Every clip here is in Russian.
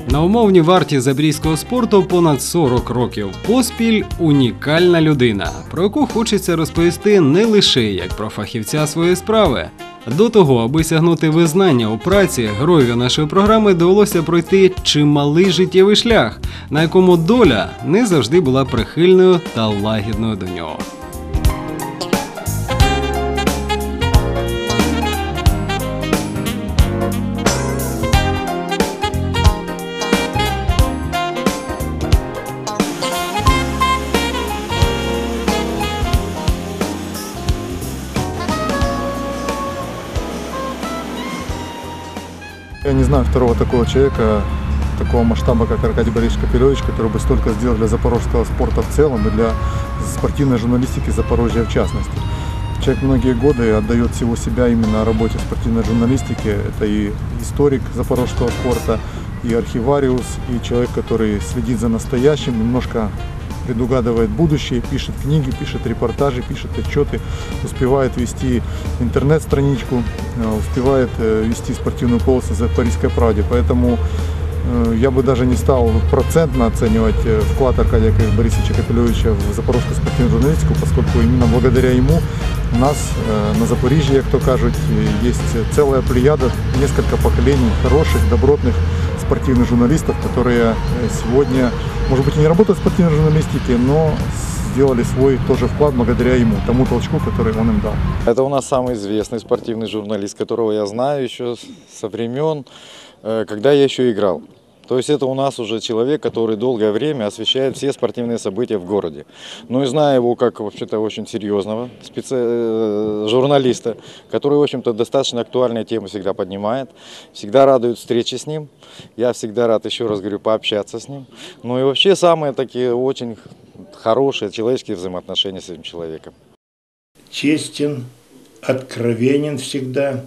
На умовній варті запорізького спорту понад 40 років поспіль унікальна людина, про яку хочеться розповісти не лише як про фахівця своєї справи. До того, аби сягнути визнання у праці, героєві нашої програми довелося пройти чималий життєвий шлях, на якому доля не завжди була прихильною та лагідною до нього. Я не знаю второго такого человека, такого масштаба, как Аркадий Борисович Капелевич, который бы столько сделал для запорожского спорта в целом и для спортивной журналистики Запорожья в частности. Человек многие годы отдает всего себя именно работе в спортивной журналистике. Это и историк запорожского спорта, и архивариус, и человек, который следит за настоящим, немножко предугадывает будущее, пишет книги, пишет репортажи, пишет отчеты, успевает вести интернет-страничку, успевает вести спортивную полосу в «Запорожской правде». Поэтому я бы даже не стал процентно оценивать вклад Аркадия Борисовича Капелевича в запорожскую спортивную журналистику, поскольку именно благодаря ему у нас на Запоріжжі, як то кажуть, есть целая плеяда, несколько поколений хороших, добротных спортивных журналистов, которые сегодня, может быть, и не работают в спортивной журналистике, но сделали свой тоже вклад благодаря ему, тому толчку, который он им дал. Это у нас самый известный спортивный журналист, которого я знаю еще со времен, когда я еще играл. То есть это у нас уже человек, который долгое время освещает все спортивные события в городе. Ну и знаю его как вообще-то очень серьезного журналиста, который, в общем-то, достаточно актуальные темы всегда поднимает. Всегда радует встречи с ним. Я всегда рад, еще раз говорю, пообщаться с ним. Ну и вообще самые такие очень хорошие человеческие взаимоотношения с этим человеком. Честен, откровенен всегда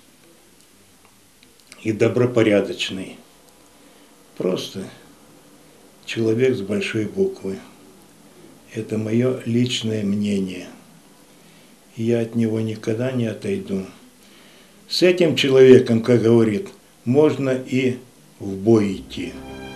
и добропорядочный. Просто человек с большой буквы. Это мое личное мнение. Я от него никогда не отойду. С этим человеком, как говорит, можно и в бой идти.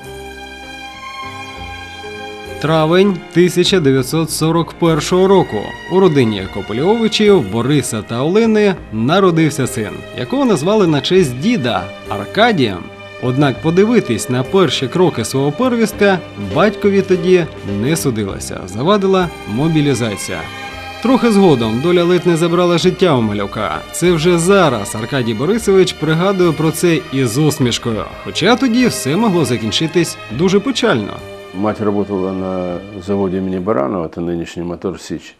Травень 1941 року. У родині Капелевичів, Бориса та Олени народився син, якого назвали на честь діда – Аркадієм. Однак подивитись на перші кроки свого первістка батькові тоді не судилося, завадила мобілізація. Трохи згодом доля ледь не забрала життя у малюка. Це вже зараз Аркадій Борисович пригадує про це із усмішкою, хоча тоді все могло закінчитись дуже печально. Мать работала на заводе имени Баранова, это нынешний Мотор Сич.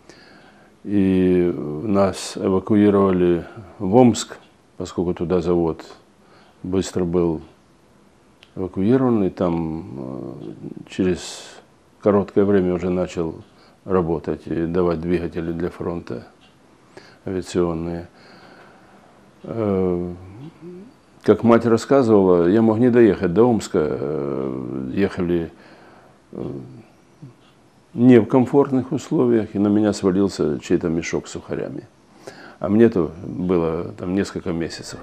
И нас эвакуировали в Омск, поскольку туда завод быстро был эвакуирован, и там через короткое время уже начал работать и давать двигатели для фронта авиационные. Как мать рассказывала, я мог не доехать до Омска, ехали не в комфортных условиях, и на меня свалился чей-то мешок с сухарями. А мне-то было там несколько месяцев.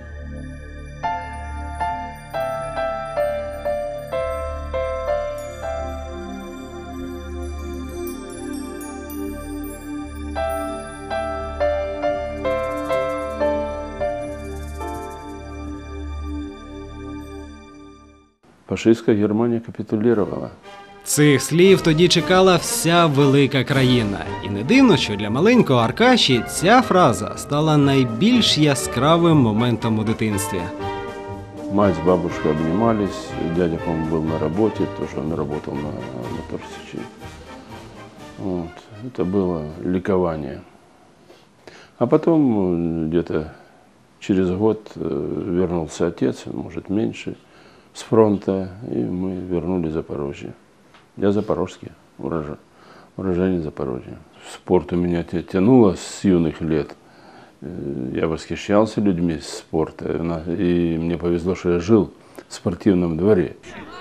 Фашистська Германія капітулювала. Цих слів тоді чекала вся велика країна. І не дивно, що для маленького Аркаші ця фраза стала найбільш яскравим моментом у дитинстві. Мать с бабушкой обнимались, дядя, по-моему, был на работе, потому что он работал на Моторсиче. Вот. Это было ликование. А потом где-то через год вернулся отец, может меньше, с фронта, и мы вернули Запорожье. Я запорожский, уроженец Запорожья. Спорт у меня тянуло с юных лет. Я восхищался людьми спорта, и мне повезло, что я жил в спортивном дворе.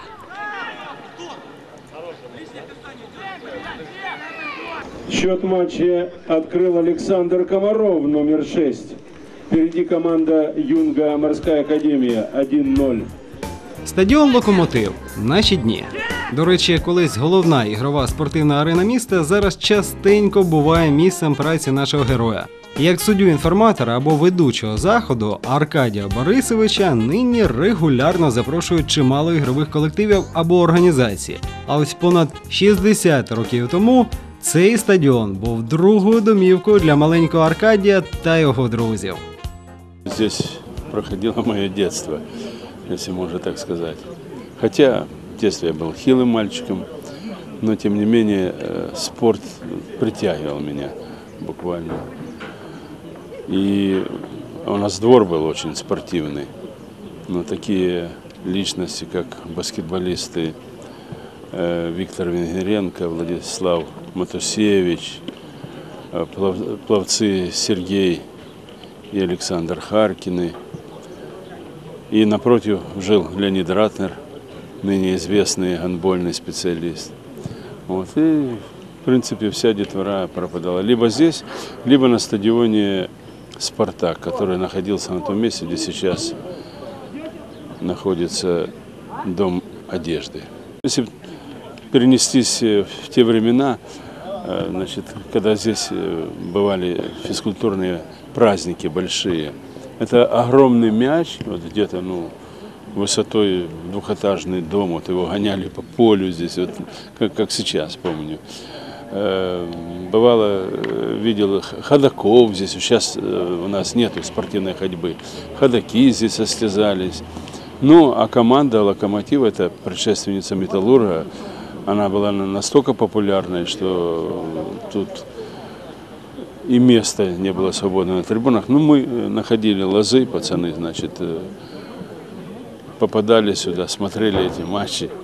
Счет матча открыл Александр Комаров, номер 6. Впереди команда «Юнга Морская академия» 1-0. Стадіон «Локомотив» – наші дні. До речі, колись головна ігрова спортивна арена міста зараз частенько буває місцем праці нашого героя. Як суддю-інформатора або ведучого заходу Аркадія Борисовича нині регулярно запрошують чимало ігрових колективів або організацій. А ось понад 60 років тому цей стадіон був другою домівкою для маленького Аркадія та його друзів. Здесь проходило мое детство, если можно так сказать. Хотя в детстве я был хилым мальчиком, но тем не менее спорт притягивал меня буквально. И у нас двор был очень спортивный, но такие личности, как баскетболисты Виктор Венгеренко, Владислав Матусевич, пловцы Сергей и Александр Харкины. И напротив жил Леонид Ратнер, ныне известный гандбольный специалист. Вот. И, в принципе, вся детвора пропадала либо здесь, либо на стадионе «Спартак», который находился на том месте, где сейчас находится дом одежды. Если перенестись в те времена, значит, когда здесь бывали физкультурные праздники большие, это огромный мяч, вот где-то высотой двухэтажный дом, вот его гоняли по полю здесь, вот, как сейчас помню. Бывало, видел ходаков здесь, сейчас у нас нету спортивной ходьбы, ходаки здесь состязались. Ну, а команда «Локомотив», это предшественница «Металлурга», она была настолько популярной, что тут и места не было свободно на трибунах. Ну, мы находили лозы, пацаны, значит, попадали сюда, смотрели эти матчи.